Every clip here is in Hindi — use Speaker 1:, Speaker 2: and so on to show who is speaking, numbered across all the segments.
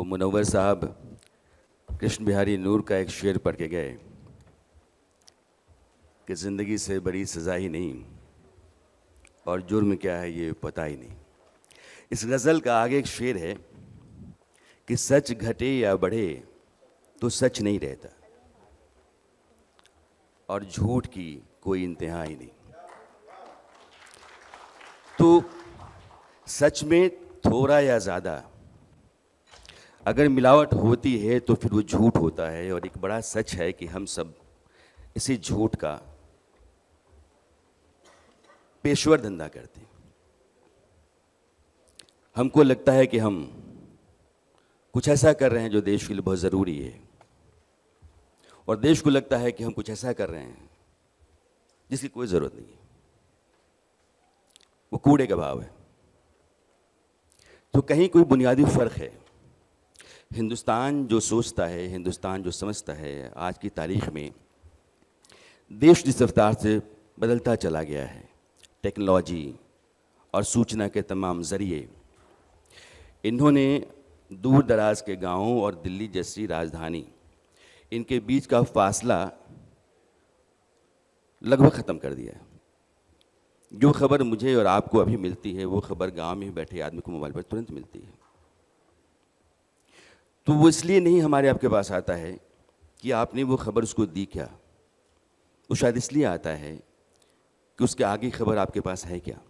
Speaker 1: वो मुनव्वर साहब कृष्ण बिहारी नूर का एक शेर पढ़ के गए कि ज़िंदगी से बड़ी सज़ा ही नहीं और जुर्म क्या है ये पता ही नहीं। इस गज़ल का आगे एक शेर है कि सच घटे या बढ़े तो सच नहीं रहता और झूठ की कोई इंतहा ही नहीं। तो सच में थोड़ा या ज़्यादा अगर मिलावट होती है तो फिर वो झूठ होता है, और एक बड़ा सच है कि हम सब इसी झूठ का पेशेवर धंधा करते हैं। हमको लगता है कि हम कुछ ऐसा कर रहे हैं जो देश के लिए बहुत ज़रूरी है, और देश को लगता है कि हम कुछ ऐसा कर रहे हैं जिसकी कोई ज़रूरत नहीं है। वो कूड़े का भाव है। तो कहीं कोई बुनियादी फ़र्क है। हिंदुस्तान जो सोचता है, हिंदुस्तान जो समझता है, आज की तारीख में देश जिस रफ्तार से बदलता चला गया है, टेक्नोलॉजी और सूचना के तमाम ज़रिए, इन्होंने दूर दराज के गांवों और दिल्ली जैसी राजधानी, इनके बीच का फासला लगभग ख़त्म कर दिया है। जो खबर मुझे और आपको अभी मिलती है वो खबर गांव में बैठे आदमी को मोबाइल पर तुरंत मिलती है। तो वो इसलिए नहीं हमारे आपके पास आता है कि आपने वो खबर उसको दी क्या, वो शायद इसलिए आता है कि उसके आगे खबर आपके पास है क्या।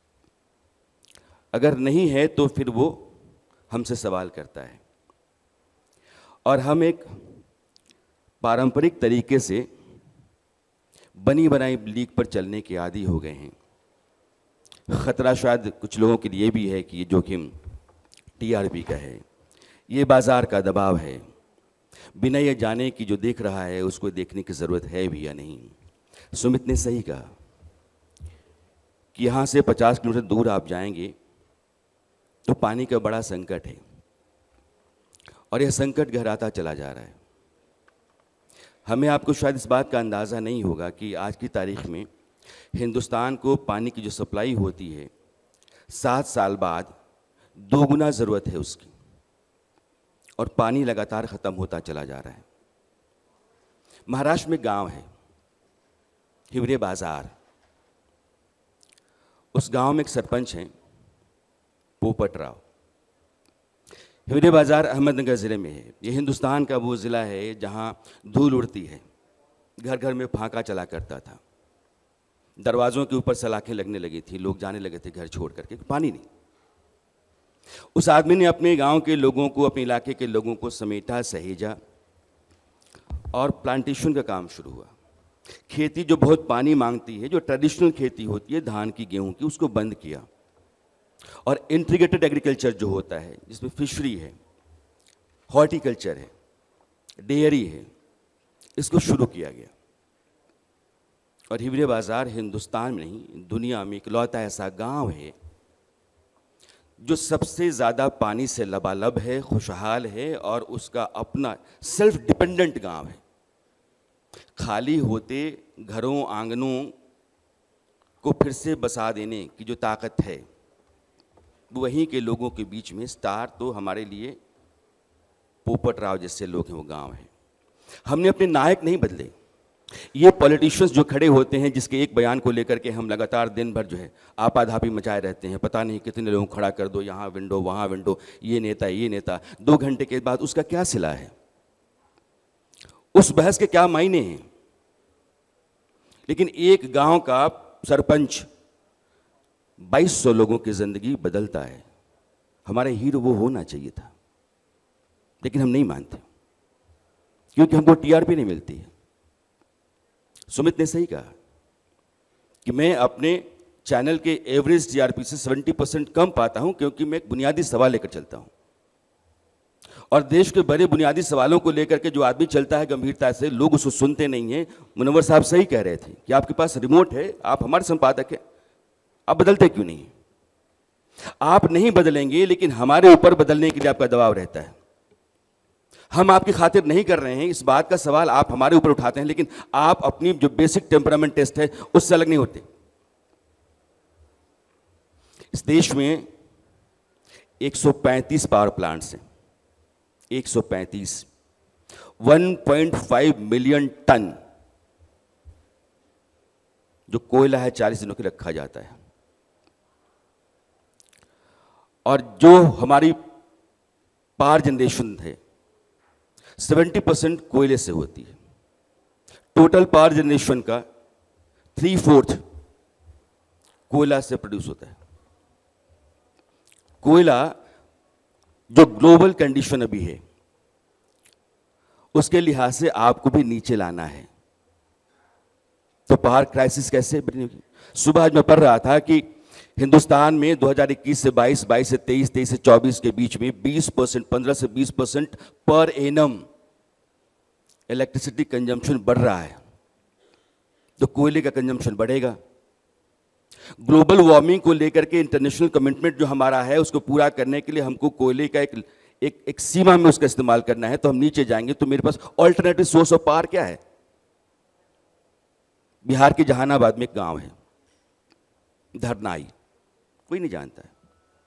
Speaker 1: अगर नहीं है तो फिर वो हमसे सवाल करता है, और हम एक पारंपरिक तरीके से बनी बनाई लीक पर चलने के आदी हो गए हैं। ख़तरा शायद कुछ लोगों के लिए भी है कि ये जोखिम टीआरपी का है, ये बाज़ार का दबाव है, बिना ये जाने कि जो देख रहा है उसको देखने की ज़रूरत है भी या नहीं। सुमित ने सही कहा कि यहाँ से 50 किलोमीटर दूर आप जाएंगे तो पानी का बड़ा संकट है, और यह संकट गहराता चला जा रहा है। हमें आपको शायद इस बात का अंदाज़ा नहीं होगा कि आज की तारीख में हिंदुस्तान को पानी की जो सप्लाई होती है 7 साल बाद 2 गुना ज़रूरत है उसकी, और पानी लगातार ख़त्म होता चला जा रहा है। महाराष्ट्र में गांव है हिवरे बाज़ार। उस गांव में एक सरपंच हैं पोपट राव। हिवरे बाज़ार अहमदनगर ज़िले में है। ये हिंदुस्तान का वो ज़िला है जहां धूल उड़ती है, घर घर में फांका चला करता था, दरवाज़ों के ऊपर सलाखें लगने लगी थी, लोग जाने लगे थे घर छोड़ करके, पानी नहीं। उस आदमी ने अपने गांव के लोगों को, अपने इलाके के लोगों को समेटा, सहेजा, और प्लांटेशन का काम शुरू हुआ। खेती जो बहुत पानी मांगती है, जो ट्रेडिशनल खेती होती है धान की, गेहूं की, उसको बंद किया, और इंटीग्रेटेड एग्रीकल्चर जो होता है जिसमें फिशरी है, हॉर्टिकल्चर है, डेयरी है, इसको शुरू किया गया। और हिवरे बाज़ार हिंदुस्तान में नहीं दुनिया में इकलौता ऐसा गांव है जो सबसे ज़्यादा पानी से लबालब है, खुशहाल है, और उसका अपना सेल्फ डिपेंडेंट गांव है। खाली होते घरों आंगनों को फिर से बसा देने की जो ताकत है वो वहीं के लोगों के बीच में। स्टार तो हमारे लिए पोपट राव जैसे लोग हैं, वो गांव है। हमने अपने नायक नहीं बदले। ये पॉलिटिशियंस जो खड़े होते हैं, जिसके एक बयान को लेकर के हम लगातार दिन भर जो है आपाधापी मचाए रहते हैं, पता नहीं कितने लोगों को खड़ा कर दो, यहाँ विंडो वहाँ विंडो, ये नेता 2 घंटे के बाद उसका क्या सिला है, उस बहस के क्या मायने हैं। लेकिन एक गांव का सरपंच 2200 लोगों की ज़िंदगी बदलता है। हमारे हीरो वो होना चाहिए था, लेकिन हम नहीं मानते क्योंकि हमको टीआरपी नहीं मिलती है। सुमित ने सही कहा कि मैं अपने चैनल के एवरेज टीआरपी से 70% कम पाता हूं, क्योंकि मैं एक बुनियादी सवाल लेकर चलता हूं, और देश के बड़े बुनियादी सवालों को लेकर के जो आदमी चलता है गंभीरता से, लोग उसको सुनते नहीं हैं। मुनव्वर साहब सही कह रहे थे कि आपके पास रिमोट है, आप हमारे संपादक हैं, आप बदलते क्यों नहीं? आप नहीं बदलेंगे, लेकिन हमारे ऊपर बदलने के लिए आपका दबाव रहता है। हम आपकी खातिर नहीं कर रहे हैं, इस बात का सवाल आप हमारे ऊपर उठाते हैं, लेकिन आप अपनी जो बेसिक टेम्परामेंट टेस्ट है उससे अलग नहीं होते। इस देश में 135 पावर प्लांट्स हैं। 135, 1.5 मिलियन टन जो कोयला है 40 दिनों के रखा जाता है। और जो हमारी पावर जनरेशन है 70% कोयले से होती है। टोटल पावर जनरेशन का 3/4 कोयला से प्रोड्यूस होता है। कोयला जो ग्लोबल कंडीशन अभी है उसके लिहाज से आपको भी नीचे लाना है। तो पावर क्राइसिस कैसे बनेगी? सुबह आज मैं पढ़ रहा था कि हिंदुस्तान में 2021 से 22, 22 से 23, 23 से 24 के बीच में 20%, 15 से 20% पर एनम इलेक्ट्रिसिटी कंजम्पशन बढ़ रहा है। तो कोयले का कंजम्पशन बढ़ेगा। ग्लोबल वार्मिंग को लेकर के इंटरनेशनल कमिटमेंट जो हमारा है उसको पूरा करने के लिए हमको कोयले का एक सीमा में उसका इस्तेमाल करना है। तो हम नीचे जाएंगे तो मेरे पास ऑल्टरनेटिव सोर्स ऑफ पावर क्या है? बिहार के जहानाबाद में एक गांव है धरनाई, कोई नहीं जानता है।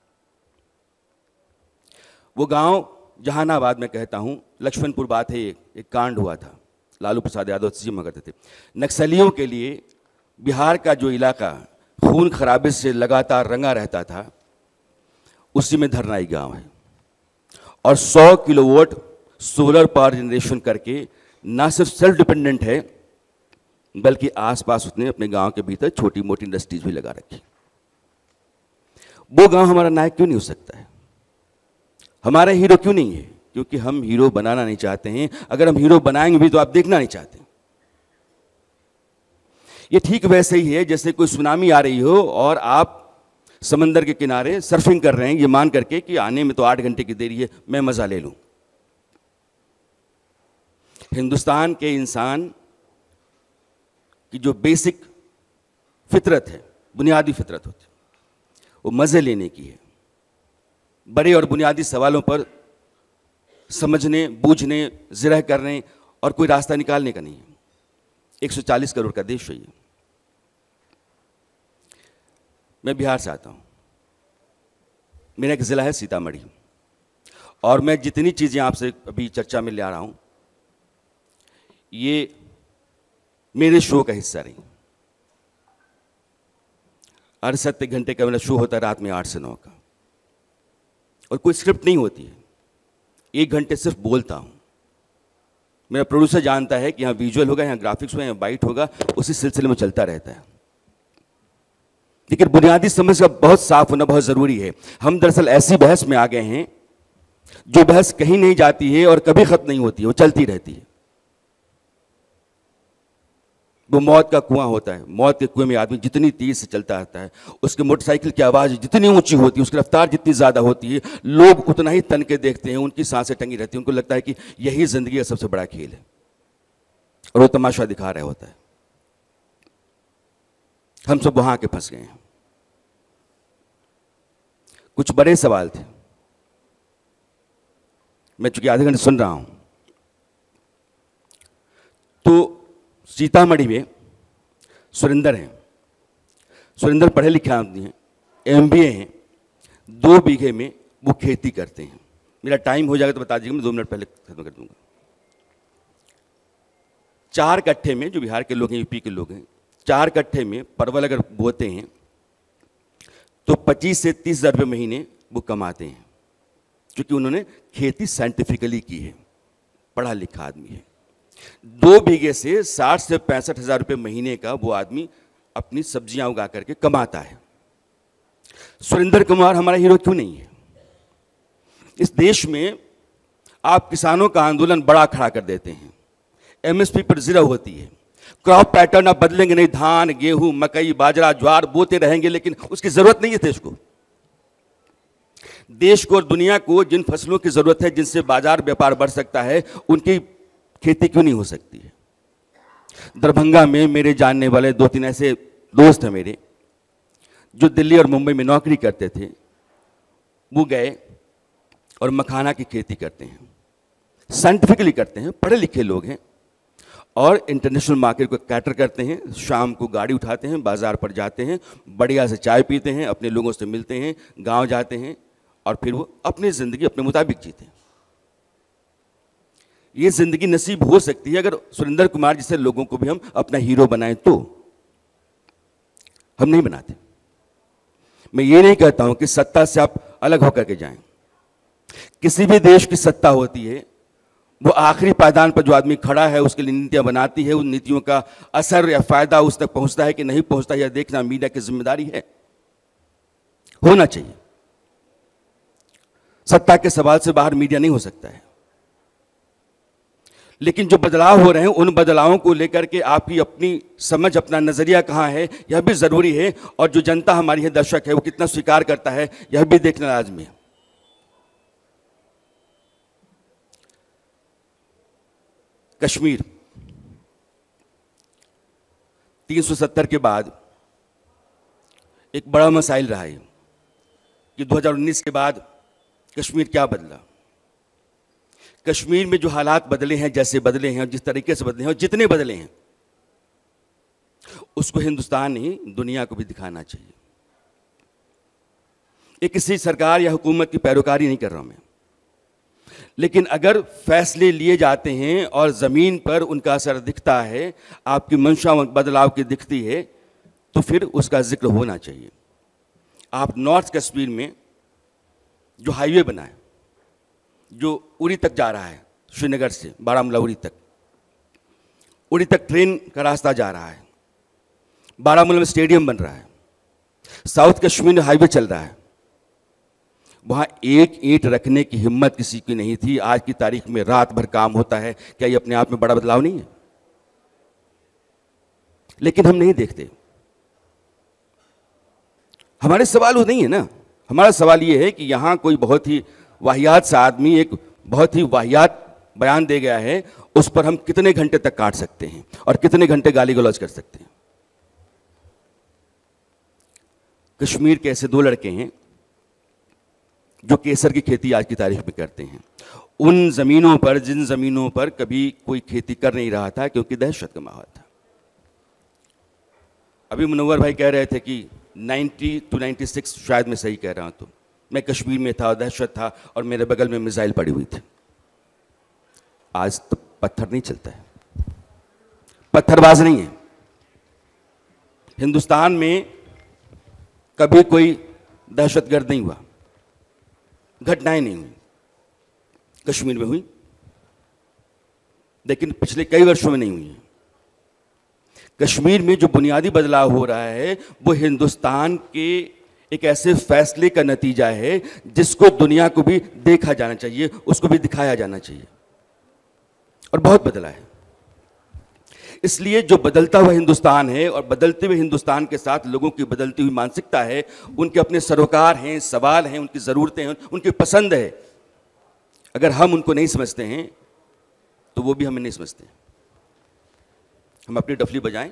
Speaker 1: वो गांव जहानाबाद में कहता हूं, लक्ष्मणपुर बात है, एक कांड हुआ था, लालू प्रसाद यादव सीएम करते थे। नक्सलियों के लिए बिहार का जो इलाका खून खराबे से लगातार रंगा रहता था, उसी में धरनाई गांव है। और 100 किलोवाट सोलर पावर जनरेशन करके ना सिर्फ सेल्फ डिपेंडेंट है बल्कि आसपास उसने अपने गांव के भीतर छोटी मोटी इंडस्ट्रीज भी लगा रखी। वो गांव हमारा नायक क्यों नहीं हो सकता है? हमारा हीरो क्यों नहीं है? क्योंकि हम हीरो बनाना नहीं चाहते हैं। अगर हम हीरो बनाएंगे भी तो आप देखना नहीं चाहते। ये ठीक वैसे ही है जैसे कोई सुनामी आ रही हो और आप समंदर के किनारे सर्फिंग कर रहे हैं ये मान करके कि आने में तो 8 घंटे की देरी है, मैं मजा ले लूं। हिंदुस्तान के इंसान की जो बेसिक फितरत है, बुनियादी फितरत होती है, वो मजे लेने की है। बड़े और बुनियादी सवालों पर समझने, बूझने, जिरह करने और कोई रास्ता निकालने का नहीं है। 140 करोड़ का देश है ये। मैं बिहार से आता हूं। मेरा एक जिला है सीतामढ़ी, और मैं जितनी चीजें आपसे अभी चर्चा में ले आ रहा हूं ये मेरे शो का हिस्सा रही। 68 घंटे का मेरा शो होता है रात में 8 से 9 का, और कोई स्क्रिप्ट नहीं होती है। 1 घंटे सिर्फ बोलता हूं। मेरा प्रोड्यूसर जानता है कि यहाँ विजुअल होगा, यहाँ ग्राफिक्स होगा, यहाँ बाइट होगा, उसी सिलसिले में चलता रहता है। लेकिन बुनियादी समझ का बहुत साफ होना बहुत जरूरी है। हम दरअसल ऐसी बहस में आ गए हैं जो बहस कहीं नहीं जाती है और कभी खत्म नहीं होती है, वो चलती रहती है। वो मौत का कुआं होता है। मौत के कुएं में आदमी जितनी तेज से चलता रहता है, उसके मोटरसाइकिल की आवाज़ जितनी ऊंची होती है, उसकी रफ्तार जितनी ज़्यादा होती है, लोग उतना ही तन के देखते हैं, उनकी सांसें टंगी रहती हैं। उनको लगता है कि यही ज़िंदगी का सबसे बड़ा खेल है, और वो तमाशा दिखा रहा होता है। हम सब वहाँ के फंस गए हैं। कुछ बड़े सवाल थे, मैं चूंकि आधे घंटे सुन रहा हूँ। तो सीतामढ़ी में सुरेंद्र हैं। सुरेंद्र पढ़े लिखे आदमी हैं, MBA हैं। 2 बीघे में वो खेती करते हैं। मेरा टाइम हो जाएगा तो बता दीजिएगा, मैं 2 मिनट पहले खत्म कर दूंगा। 4 कट्ठे में, जो बिहार के लोग हैं, यूपी के लोग हैं, 4 कट्ठे में परवल अगर बोते हैं तो 25 से 30 हज़ार रुपये महीने वो कमाते हैं, क्योंकि उन्होंने खेती साइंटिफिकली की है, पढ़ा लिखा आदमी है। 2 बीघे से 60 से 65 हज़ार रुपये महीने का वो आदमी अपनी सब्जियां उगा करके कमाता है। सुरेंद्र कुमार हमारा हीरो क्यों नहीं है? इस देश में आप किसानों का आंदोलन बड़ा खड़ा कर देते हैं, MSP पर ज़ीरो होती है, क्रॉप पैटर्न आप बदलेंगे नहीं, धान, गेहूं, मकई, बाजरा, ज्वार बोते रहेंगे, लेकिन उसकी जरूरत नहीं है देश को। देश को और दुनिया को जिन फसलों की जरूरत है, जिनसे बाजार व्यापार बढ़ सकता है, उनकी खेती क्यों नहीं हो सकती है? दरभंगा में मेरे जानने वाले 2-3 ऐसे दोस्त हैं मेरे, जो दिल्ली और मुंबई में नौकरी करते थे। वो गए और मखाना की खेती करते हैं, साइंटिफिकली करते हैं, पढ़े लिखे लोग हैं, और इंटरनेशनल मार्केट को कैटर करते हैं। शाम को गाड़ी उठाते हैं, बाजार पर जाते हैं, बढ़िया से चाय पीते हैं, अपने लोगों से मिलते हैं, गांव जाते हैं, और फिर वो अपनी ज़िंदगी अपने मुताबिक जीते हैं। ये जिंदगी नसीब हो सकती है अगर सुरेंद्र कुमार जैसे लोगों को भी हम अपना हीरो बनाएं तो। हम नहीं बनाते। मैं ये नहीं कहता हूं कि सत्ता से आप अलग होकर के जाएं। किसी भी देश की सत्ता होती है, वो आखिरी पायदान पर जो आदमी खड़ा है उसके लिए नीतियां बनाती है। उन नीतियों का असर या फायदा उस तक पहुंचता है कि नहीं पहुंचता, यह देखना मीडिया की जिम्मेदारी है, होना चाहिए। सत्ता के सवाल से बाहर मीडिया नहीं हो सकता है। लेकिन जो बदलाव हो रहे हैं उन बदलावों को लेकर के आपकी अपनी समझ, अपना नजरिया कहां है, यह भी जरूरी है। और जो जनता हमारी है, दर्शक है, वो कितना स्वीकार करता है, यह भी देखना लाजमी है। कश्मीर 370 के बाद एक बड़ा मसाइल रहा है कि 2019 के बाद कश्मीर क्या बदला। कश्मीर में जो हालात बदले हैं, जैसे बदले हैं और जिस तरीके से बदले हैं और जितने बदले हैं, उसको हिंदुस्तान ही दुनिया को भी दिखाना चाहिए। ये किसी सरकार या हुकूमत की पैरोकारी नहीं कर रहा हूं मैं, लेकिन अगर फैसले लिए जाते हैं और ज़मीन पर उनका असर दिखता है, आपकी मंशा बदलाव की दिखती है, तो फिर उसका जिक्र होना चाहिए। आप नॉर्थ कश्मीर में जो हाईवे बना है, जो उरी तक जा रहा है, श्रीनगर से बारामूला उरी तक, उरी तक ट्रेन का रास्ता जा रहा है, बारामूला में स्टेडियम बन रहा है, साउथ कश्मीर में हाईवे चल रहा है, वहां एक ईंट रखने की हिम्मत किसी की नहीं थी। आज की तारीख में रात भर काम होता है। क्या ये अपने आप में बड़ा बदलाव नहीं है? लेकिन हम नहीं देखते। हमारे सवाल वो नहीं है ना। हमारा सवाल ये है कि यहां कोई बहुत ही वाहियात सा आदमी एक बहुत ही वाहियात बयान दे गया है, उस पर हम कितने घंटे तक काट सकते हैं और कितने घंटे गाली गलौज कर सकते हैं। कश्मीर के ऐसे 2 लड़के हैं जो केसर की खेती आज की तारीख में करते हैं, उन जमीनों पर जिन जमीनों पर कभी कोई खेती कर नहीं रहा था क्योंकि दहशत का माहौल था। अभी मुनव्वर भाई कह रहे थे कि 90 to 96, शायद मैं सही कह रहा हूं, तो मैं कश्मीर में था, दहशत था और मेरे बगल में मिसाइल पड़ी हुई थी। आज तो पत्थर नहीं चलता है, पत्थरबाज नहीं है। हिंदुस्तान में कभी कोई दहशतगर्द नहीं हुआ, घटनाएं नहीं हुई। कश्मीर में हुई, लेकिन पिछले कई वर्षों में नहीं हुई है। कश्मीर में जो बुनियादी बदलाव हो रहा है वो हिंदुस्तान के एक ऐसे फैसले का नतीजा है जिसको दुनिया को भी देखा जाना चाहिए, उसको भी दिखाया जाना चाहिए, और बहुत बदला है। इसलिए जो बदलता हुआ हिंदुस्तान है और बदलते हुए हिंदुस्तान के साथ लोगों की बदलती हुई मानसिकता है, उनके अपने सरोकार हैं, सवाल हैं, उनकी ज़रूरतें हैं, उनकी पसंद है। अगर हम उनको नहीं समझते हैं तो वो भी हमें नहीं समझते। हम अपनी डफली बजाएं,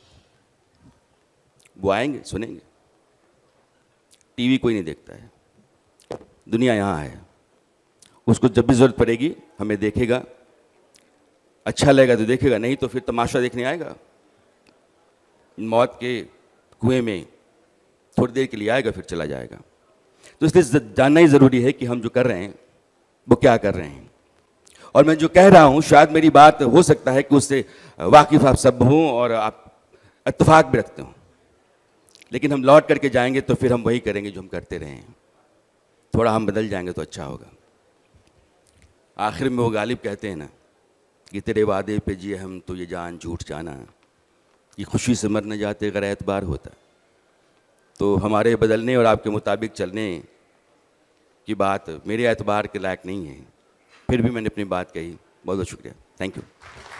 Speaker 1: वो आएंगे, सुनेंगे। टीवी कोई नहीं देखता है, दुनिया यहाँ है। उसको जब भी ज़रूरत पड़ेगी हमें देखेगा, अच्छा लगेगा तो देखेगा, नहीं तो फिर तमाशा देखने आएगा। मौत के कुएं में थोड़ी देर के लिए आएगा, फिर चला जाएगा। तो इसलिए जानना ही ज़रूरी है कि हम जो कर रहे हैं वो क्या कर रहे हैं। और मैं जो कह रहा हूँ, शायद मेरी बात हो सकता है कि उससे वाकिफ़ आप सब हों और आप इत्तेफाक भी रखते हों, लेकिन हम लौट करके जाएंगे तो फिर हम वही करेंगे जो हम करते रहे हैं। थोड़ा हम बदल जाएंगे तो अच्छा होगा। आखिर में वो गालिब कहते हैं ना कि तेरे वादे पे जिए हम तो ये जान झूठ जाना, कि खुशी से मर न जाते अगर एतबार होता। तो हमारे बदलने और आपके मुताबिक चलने की बात मेरे एतबार के लायक नहीं है, फिर भी मैंने अपनी बात कही। बहुत बहुत शुक्रिया, थैंक यू।